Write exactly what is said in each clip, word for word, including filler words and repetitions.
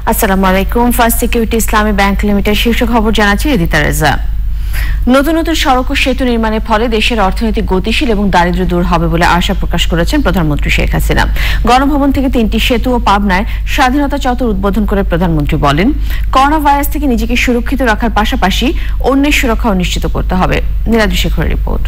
আসসালামু আলাইকুম। First Security Islami Bank Limited শীর্ষ খবর জানাচ্ছি রিদিতা রেজা। নতুন নতুন সড়ক ও সেতু নির্মাণের ফলে দেশের অর্থনীতি গতিশীল এবং দারিদ্র্য দূর হবে বলে আশা প্রকাশ করেছেন প্রধানমন্ত্রী শেখ হাসিনা। গণভবন থেকে তিনটি সেতু ও পাবনায় স্বাধীনতা চত্বর উদ্বোধন করে প্রধানমন্ত্রী বলেন, করোনা ভাইরাস থেকে নিজেকে সুরক্ষিত রাখার পাশাপাশি অন্যের সুরক্ষাও নিশ্চিত করতে হবে। নীলাদ্রি শেখরের রিপোর্ট।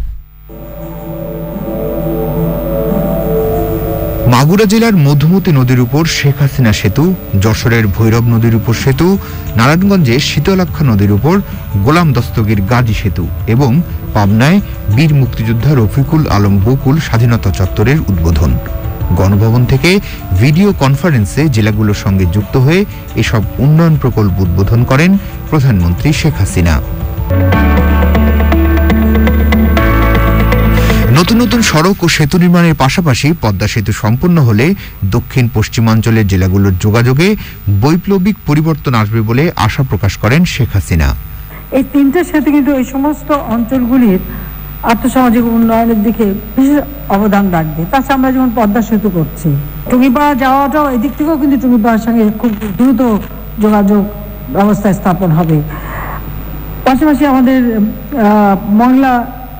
মাগুরা জেলার মধুমতি নদীর উপর শেখ হাসিনা সেতু, যশোরের ভৈরব নদীর উপর সেতু, নারায়ণগঞ্জে শীতলাক্ষা নদীর উপর গোলাম দস্তগীর গাজী সেতু এবং পাবনায় বীর মুক্তিযোদ্ধা রফিকুল আলম বকুল স্বাধীনতা চত্বরের উদ্বোধন। গণভবন থেকে ভিডিও কনফারেন্সে জেলাগুলোর সঙ্গে যুক্ত হয়ে এসব উন্নয়ন প্রকল্প উদ্বোধন করেন প্রধানমন্ত্রী শেখ হাসিনা। নতুন নতুন সড়ক ও সেতু নির্মাণের পাশাপাশি পদ্মা সেতু সম্পন্ন হলে দক্ষিণ পশ্চিমাঞ্চলের জেলাগুলোর যোগাযোগে বৈপ্লবিক পরিবর্তন আসবে বলে আশা প্রকাশ করেন শেখ হাসিনা। এই তিনটা সেতু কিন্তু এই সমস্ত অঞ্চলগুলির আর্থসামাজিক উন্নয়নের দিকে বিশেষ অবদান রাখবে। তাছাড়া আমরা যেমন পদ্মা সেতু করছি, টুঙ্গিপাড়া যাওয়াটাও এদিক থেকেও কিন্তু টুঙ্গিপাড়ার সঙ্গে খুব দ্রুত যোগাযোগ ব্যবস্থা স্থাপন হবে। পাশাপাশি আমাদের মংলা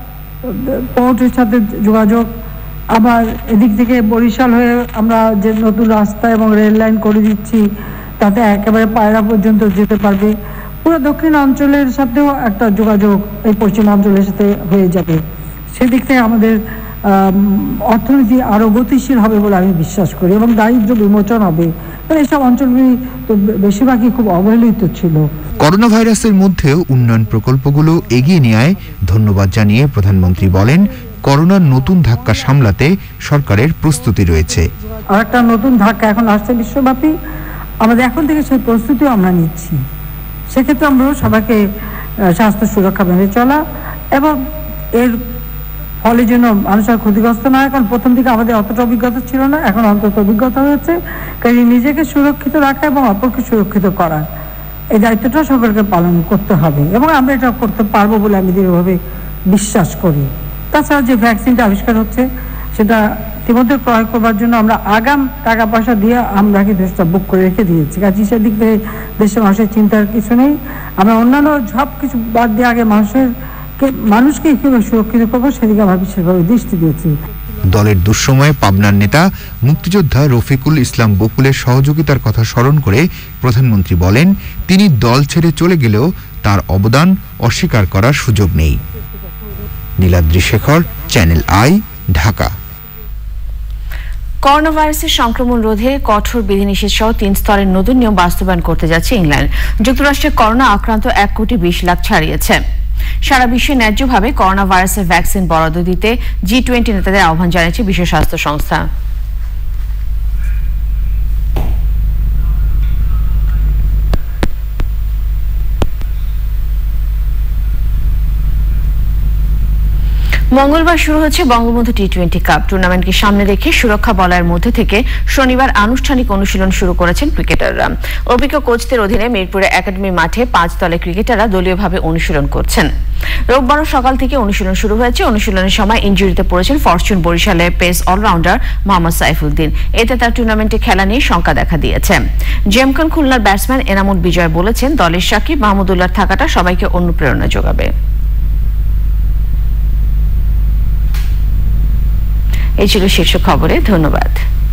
পোর্টের সাথে যোগাযোগ, আবার এদিক থেকে বরিশাল হয়ে আমরা যে নতুন রাস্তা এবং রেল লাইন করে দিচ্ছি, তাতে একেবারে পায়রা পর্যন্ত যেতে পারবে। পুরো দক্ষিণ অঞ্চলের সাথেও একটা যোগাযোগ এই পশ্চিমাঞ্চলের সাথে হয়ে যাবে। সেদিক থেকে আমাদের অর্থনীতি আরও গতিশীল হবে বলে আমি বিশ্বাস করি এবং দারিদ্র্য বিমোচন হবে। এইসব অঞ্চলগুলি তো বেশিরভাগই খুব অবহেলিত ছিল। করোনা ভাইরাসের মধ্যেও উন্নয়ন প্রকল্পগুলো এগিয়ে নেওয়ায় ধন্যবাদ জানিয়ে প্রধানমন্ত্রী বলেন, করোনার নতুন ধাক্কা সামলাতে সরকারের প্রস্তুতি রয়েছে। আর একটা নতুন ধাক্কা এখন আসছে বিশ্বব্যাপী, আমাদের এখন থেকে সেই প্রস্তুতিও আমরা নিচ্ছি। সেক্ষেত্রে আমরা সবাইকে স্বাস্থ্য সুরক্ষা মেনে চলা এবং এর ফলে যেন মানুষের ক্ষতিগ্রস্ত না হয়। কারণ প্রথম দিকে আমাদের অতটা অভিজ্ঞতা ছিল না, এখন অন্তত অভিজ্ঞতা হয়েছে। কাজে নিজেকে সুরক্ষিত রাখা এবং অপরকে সুরক্ষিত করা, এই দায়িত্বটা সকলকে পালন করতে হবে এবং আমরা এটা করতে পারবো বলে আমি দৃঢ়ভাবে বিশ্বাস করি। তাছাড়া যে ভ্যাকসিনটা আবিষ্কার হচ্ছে সেটা ইতিমধ্যে ক্রয় করবার জন্য আমরা আগাম টাকা পয়সা দিয়ে আমরা কি দেশটা বুক করে রেখে দিয়েছি। কাজে সেদিক থেকে দেশের মানুষের চিন্তার কিছু নেই। আমরা অন্যান্য সব কিছু বাদ দিয়ে আগে মানুষের মানুষকে কীভাবে সুরক্ষিত করবো সেদিকে আমরা বিশেষভাবে দৃষ্টি দিয়েছি। দলের দুঃসময়ে পাবনার নেতা মুক্তিযোদ্ধা রফিকুল ইসলাম বকুলের সহযোগিতার কথা স্মরণ করে প্রধানমন্ত্রী বলেন, তিনি দল ছেড়ে চলে গেলেও তার অবদান অস্বীকার করার সুযোগ নেই। Niladri Shekhar, Channel I, Dhaka. Corona ভাইরাসের সংক্রমণ রোধে কঠোর বিধিনিষেধ সহ তিন স্তরের নতুন নিয়ম বাস্তবায়ন করতে যাচ্ছে ইংল্যান্ড। যুক্তরাষ্ট্রে করোনা আক্রান্ত এক কোটি বিশ লাখ ছাড়িয়েছে। সারা বিশ্বে ন্যায্যভাবে করোনা ভাইরাসের ভ্যাকসিন বরাদ্দ দিতে জি টোয়েন্টি নেতাদের আহ্বান জানিয়েছে বিশ্ব স্বাস্থ্য সংস্থা। মঙ্গলবার শুরু হচ্ছে বঙ্গবন্ধু টি টোয়েন্টি কাপ টুর্নামেন্টকে সামনে রেখে সুরক্ষা বলয়ের মধ্যে থেকে শনিবার আনুষ্ঠানিক অনুশীলন শুরু করেছেন ক্রিকেটাররা। অভিজ্ঞ কোচদের অধীনে মিরপুরে একাডেমি মাঠে পাঁচ দলের ক্রিকেটাররা দলীয়ভাবে অনুশীলন করছেন। রোববার সকাল থেকে অনুশীলন শুরু হয়েছে। অনুশীলনের সময় ইনজুরিতে পড়েছেন ফরচুন বরিশালের পেস অলরাউন্ডার মোহাম্মদ সাইফুদ্দিন। এতে তার টুর্নামেন্টে খেলা নিয়ে শঙ্কা দেখা দিয়েছে। জেমকন খুলনার ব্যাটসম্যান এনামুল বিজয় বলেছেন, দলের সাকিব মাহমুদুল্লাহর থাকাটা সবাইকে অনুপ্রেরণা যোগাবে। এই ছিল শীর্ষ খবরে। ধন্যবাদ।